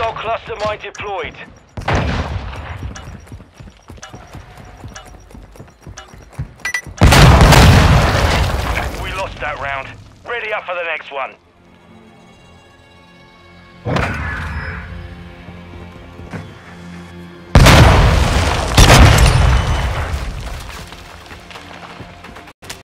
Hostile cluster mine deployed. We lost that round. Ready up for the next one.